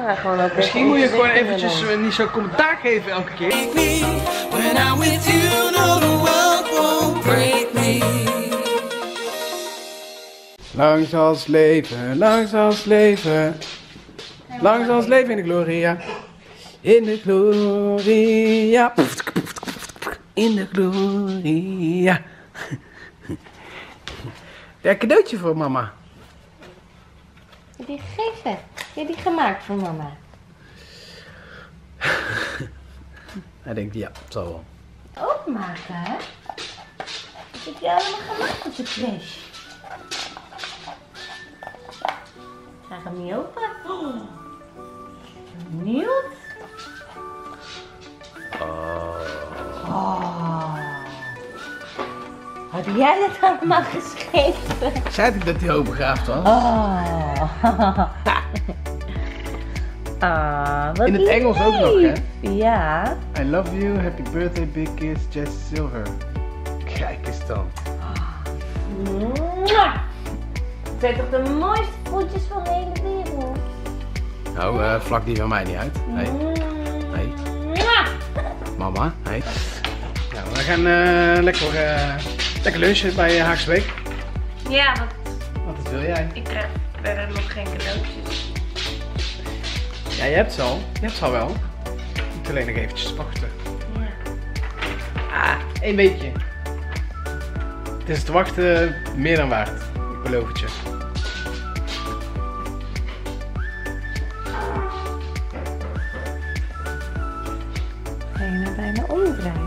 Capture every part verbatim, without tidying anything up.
Ja, gewoon ook Misschien moet je gewoon eventjes uh, niet zo commentaar geven elke keer. When I'm with you, no, the world won't break me. Lang zal het leven, lang zal het leven. Lang zal het leven in de gloria. In de gloria. In de gloria. Ja, cadeautje voor mama. Die gegeven. Heb je die gemaakt voor mama? Hij denkt, ja, het zal wel. Openmaken, hè? Dat heb je allemaal gemaakt op de crash. Ga hem niet open. Oh. Benieuwd? Oh. Oh. Had jij dat allemaal geschreven? Zei ik dat hij opengaafd was? Oh. Ah, wat in het lief. Engels ook nog, hè? Ja. I love you, happy birthday, big kiss, Jess Silver. Kijk eens dan. Mwah. Het zijn toch de mooiste voetjes van de hele wereld? Nou, uh, vlak die van mij niet uit. Nee. Nee. Mama, hey. Nou, we gaan uh, lekker, uh, lekker lunchen bij uh, Haagse Week. Ja, want Wat dat wil jij? ik krijg verder nog geen cadeautjes. Ja, je hebt ze al. Je hebt ze al wel. Je moet alleen nog eventjes wachten. Ja. Ah, één weekje. Het is te wachten meer dan waard. Ik beloof het je. Ga je nou bijna omdraaien?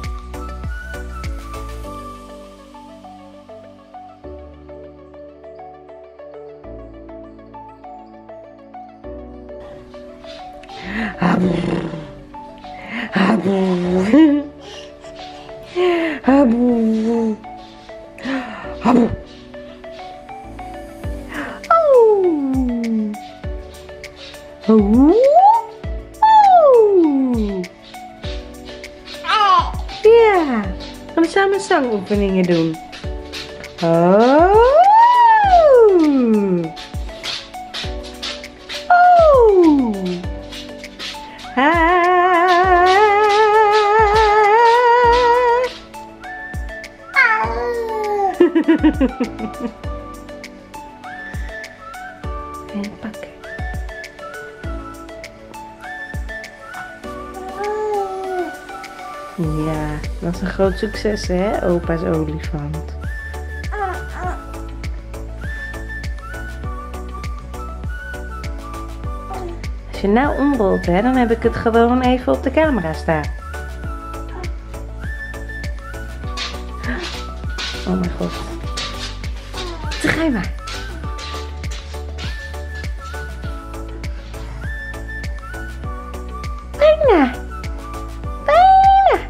Haboe. Haboe. Haboe. Haboe. Oeh. Ja, gaan we samen zangoefeningen doen. Oh. Oh. Ah. En pakken. Ja, dat is een groot succes, hè, opa's olifant. Als je nou omrolt, hè, dan heb ik het gewoon even op de camera staan. Oh mijn god. Ga je maar. Bijna. Bijna.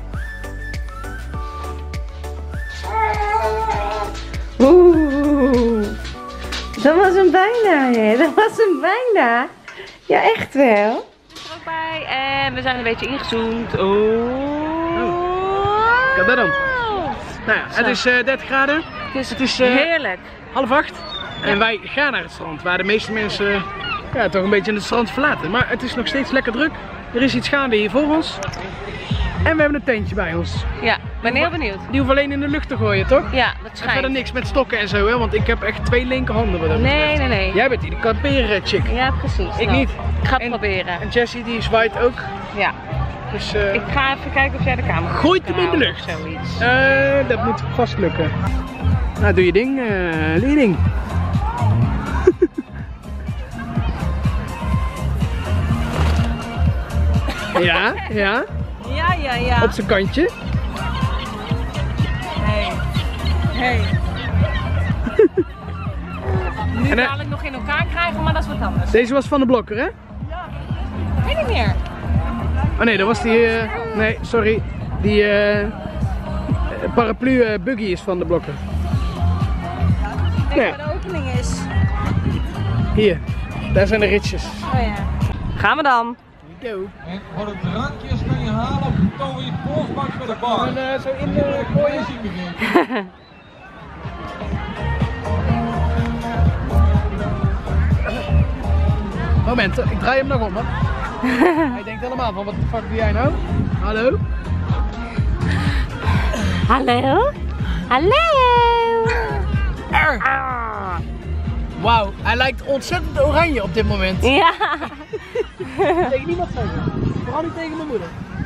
Oeh. Dat was een bijna, hè. Dat was een bijna. Ja, echt wel. Er ook bij en we zijn een beetje ingezoomd. Oh. oh. Kijk dat dan. Nou ja, het is uh, dertig graden. Het is, het is uh, heerlijk. Half acht. Ja. En wij gaan naar het strand, waar de meeste mensen uh, ja, toch een beetje het strand verlaten. Maar het is nog steeds lekker druk. Er is iets gaande hier voor ons. En we hebben een tentje bij ons. Ja, ik ben heel benieuwd. Die hoeven alleen in de lucht te gooien, toch? Ja, dat schijnt. En verder niks met stokken en zo, hè? Want ik heb echt twee linkerhanden. Wat dat nee, nee, nee. Jij bent die de kamperen chick. Ja, precies. Ik nou, niet. Ik ga het en, proberen. En Jessie die zwaait ook. Ja. Dus, uh, ik ga even kijken of jij de camera gooit hem in de lucht. Of zoiets. Uh, dat moet vast lukken. Nou, doe je ding. Uh, doe je ding. ja, ja. Ja, ja, ja. Op zijn kantje. Hey. Hey. Nu en dadelijk nog in elkaar krijgen, maar dat is wat anders. Deze was van de Blokker, hè? Ja. Weet ik niet meer. Oh nee, dat was die... Uh, nee, sorry. Die uh, paraplu uh, buggy is van de Blokker. Kijk nou ja. Waar de opening is. Hier. Daar zijn de ritjes. Oh ja. Gaan we dan. Go. En voor de drankjes kan je halen op de toon in polsbak bij de bar. En uh, zo in de gooien. Moment, ik draai hem nog om, hè. Hij denkt helemaal van, wat de fuck doe jij nou? Hallo? Hallo? Hallo? Ah. Wauw, hij lijkt ontzettend oranje op dit moment. Ja. Tegen niemand zeggen. Vooral niet tegen mijn moeder.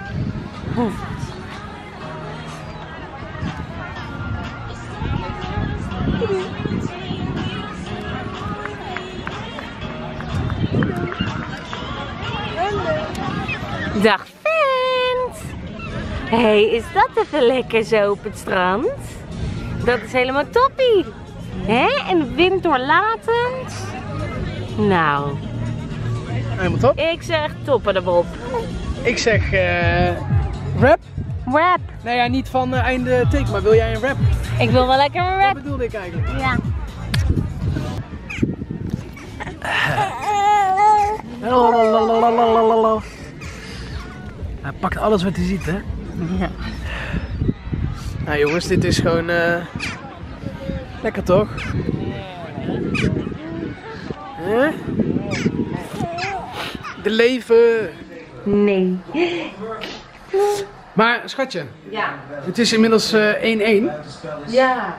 Dag Vent! Hé, hey, is dat even lekker zo op het strand? Dat is helemaal toppie! Hè? En winddoorlatend? Nou, Helemaal top. ik zeg toppen erop. Ik zeg uh, rap. Rap! Nou ja, niet van uh, einde teken, maar wil jij een rap? Ik wil wel lekker een Wat rap. bedoelde ik eigenlijk? Ja. Hij pakt alles wat hij ziet, hè? Ja. Nou jongens, dit is gewoon uh, lekker toch? Huh? De leven. Nee. Maar schatje, Ja. het is inmiddels één-één. Uh, Ja.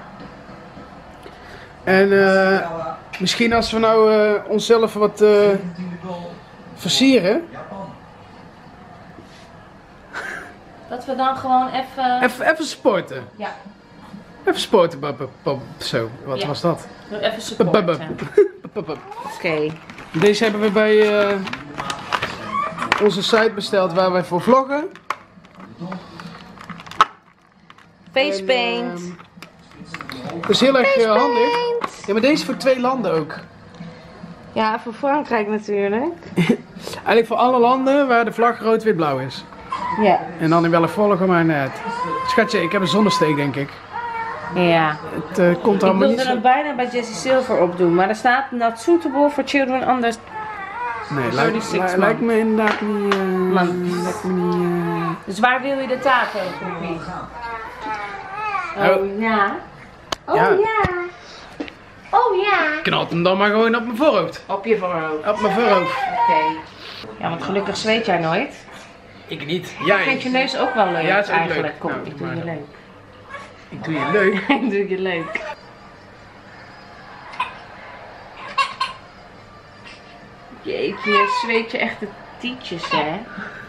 en uh, misschien als we nou uh, onszelf wat uh, versieren. Dat we dan gewoon even... Even, even sporten. Ja. Even sporten, bab, bab, bab. Zo, wat Ja. was dat? Even supporten. Oké. Oké. Deze hebben we bij uh, onze site besteld waar wij voor vloggen. Facepaint. En, uh, dat is heel erg uh, handig. Ja, maar deze is voor twee landen ook. Ja, voor Frankrijk natuurlijk. Eigenlijk voor alle landen waar de vlag rood-wit-blauw is. Ja. En dan in welke volgorde, maar net. Schatje, ik heb een zonnesteek denk ik. Ja. Het uh, komt Ik allemaal niet wilde zo... het bijna bij Jessie Silver opdoen, maar er staat not suitable for children under... Nee, lijkt, thirty-six li lijkt me inderdaad niet... Uh, Man. lijkt me niet... Uh... Dus waar wil je de taco, Poepie? Oh ja. Oh Ja. ja. Oh ja. Knalt hem dan maar gewoon op mijn voorhoofd. Op je voorhoofd. Op mijn voorhoofd. Oké. Ja, want gelukkig zweet jij nooit. Ik niet. Ik Jij. vind je neus ook wel leuk Ja, het is ook eigenlijk. leuk. Kom, Nou, ik doe maar je dan. leuk. Ik doe je leuk. Ik doe je leuk. Jeetje, je zweet je echt de tietjes, hè?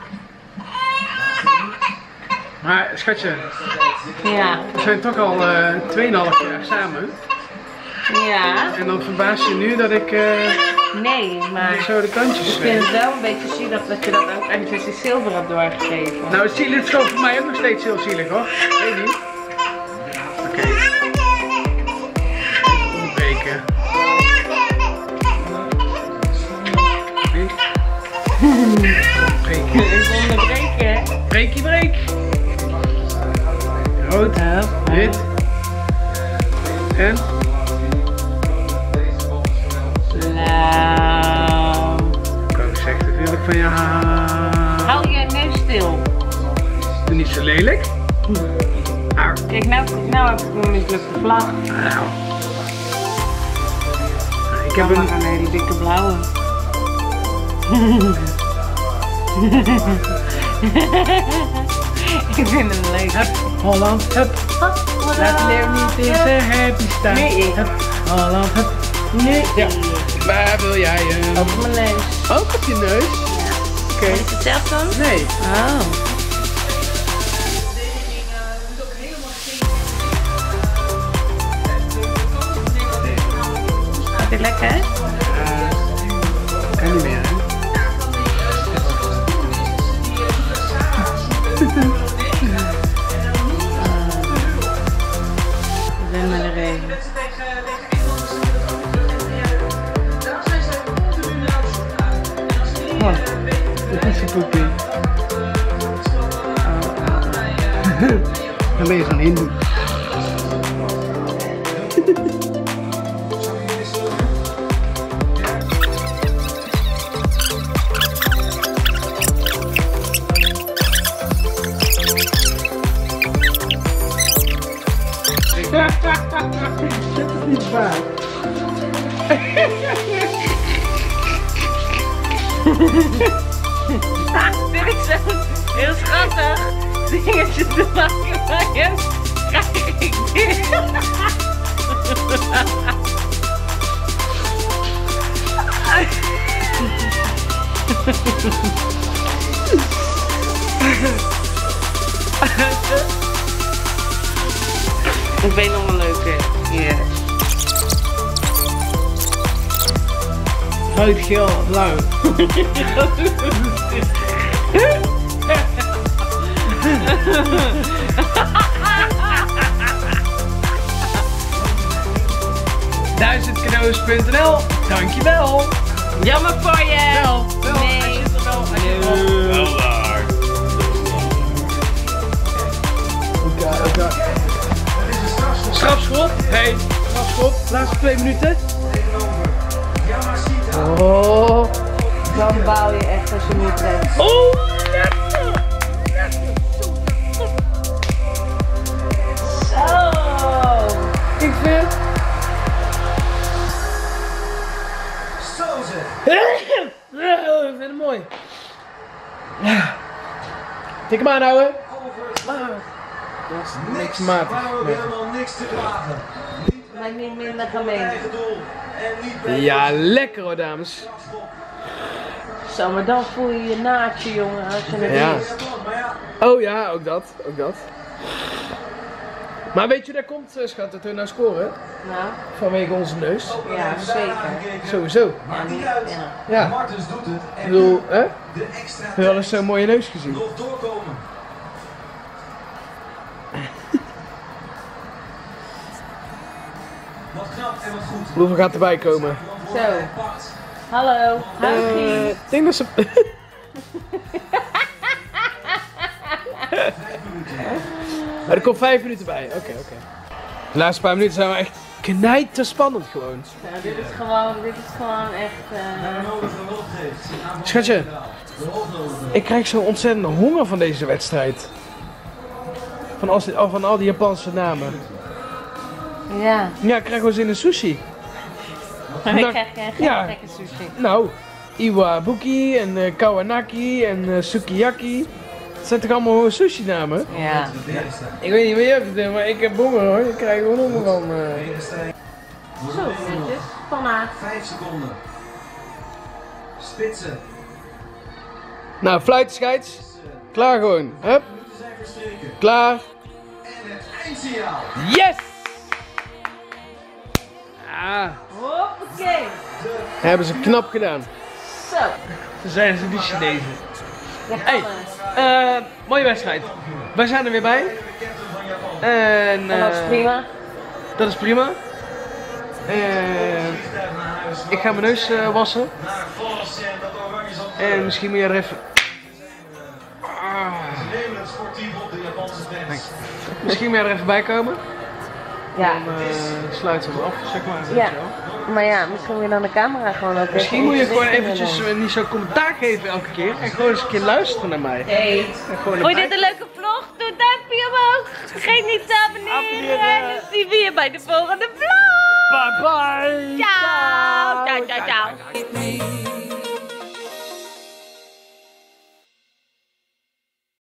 Maar schatje, Ja. we zijn toch al uh, tweeënhalf jaar samen. Ja. En dan verbaas je nu dat ik uh, Nee, maar zo de kantjes ik zweet. vind het wel een beetje zielig dat je dat ook aan Jessie Silver hebt doorgegeven. Nou, het zielig is gewoon voor mij ook nog steeds heel zielig hoor. Weet niet. Oké. Okay. Even onderbreken. Nee. Breken. Even onderbreken. Breekie breek. Rood. Wit. En? Blauw. Ik zeg natuurlijk van ja. Hou je neus stil. Doe niet zo lelijk. Auw. Kijk, nou, nou heb ik een mislukte vlag. Auw. Ik heb Jammer, een... nee, die dikke blauwe. Ik vind hem leuk. Hup, Holland, hup. Laat leeuw niet in zijn happy staan. Nee. Hup, Holland, hup. Nee. Ja. Waar wil jij hem? Op mijn neus. Ook op je neus? Oké. Is het zelf dan? Nee. Oh. Gaat dit lekker? Uh, kan niet meer, hè? Ik ben met de regen. Oh, dat is een poepie. Dan ben je zo'n hindoe. Dat is niet waar. Vind ik zo heel schattig dingetje te maken bij hem. Krijg ik dit. Ik weet nog een leuke hier. Rood, geel, blauw. duizend cadeaus punt n l, dankjewel. Jammer voor je. Wel, wel, Nee. hij zit er wel. Hij zit er wel. Wel daar. Oké, oké. Strafschop. Hey, strafschop. Laatste twee minuten. Oh. Dan bouw je echt als je nu trekt. Oh, Zo. ik vind... Ik vind het mooi. Tik hem aan, ouwe. Dat is niks matig. Helemaal niks te klagen. Maar niet minder gemeen. Eigen doel. En niet Ja, lekker hoor, dames. Zo, maar dan voel je je naadje, jongen, als je het Ja. doet. maar ja. Oh ja, ook dat. Ook dat. Maar weet je, daar komt, eh, schat, dat we nou scoren. Nou, Vanwege onze neus. ja, zeker. Sowieso. Maakt niet uit. Ja. Ja. Martens doet het. Ik En bedoel, hè? de extra Heb je wel eens zo'n mooie neus gezien? nog doorkomen. Wat knap en wat goed. Hoeveel gaat erbij komen? Zo. Hallo. Huigie. Eh, ik denk dat ze... Maar er komt vijf minuten bij. Oké, oké. De laatste paar minuten zijn we echt knijterspannend gewoon. Ja, dit is gewoon, dit is gewoon echt... eh, Nodig een hulp geeft. Schatje, ik krijg zo ontzettend honger van deze wedstrijd. Van, als, van al die Japanse namen. Ja. Ja, ik krijg wel zin in sushi. Maar ik Nou, krijg geen geen ja. gekke sushi. Nou, Iwabuki en eh, Kawanaki en eh, Sukiyaki. Dat zijn toch allemaal sushi namen? Ja. Ik weet niet wat je hebt, maar ik heb honger hoor. Ik krijg gewoon honger van. eh. Zo, netjes. Vandaag. Vijf seconden. Spitsen. Nou, fluit scheids. Klaar gewoon. Hup, Minuten zijn verstreken. klaar. En het eindsignaal. Yes! Ah, Hoppakee. hebben ze knap gedaan. Zo. Zo zijn ze die Chinezen. Ja, Hey, eh, mooie wedstrijd. Wij zijn er weer bij. En, en dat is eh, prima. dat is prima. En ik ga mijn neus eh, wassen. Naar Vos en dat oranje zand. En misschien moet je er even... Ah, Nemen het sportief op de Japanse fans. misschien moet je er even bij komen. Ja. Dan uh, sluiten we hem af, zeg maar. weet Ja. je wel. Maar ja, misschien moet je dan de camera gewoon ook Misschien even moet je iets gewoon richten eventjes dan. eh, niet zo'n commentaar geven elke keer. En gewoon eens een keer luisteren naar mij. Hey. En gewoon Vond je erbij. dit een leuke vlog? Doe een duimpje omhoog. Vergeet niet te abonneren. Abonneren. En dan zien we je bij de volgende vlog. Bye bye! Ciao. Ciao, ciao, ciao. me.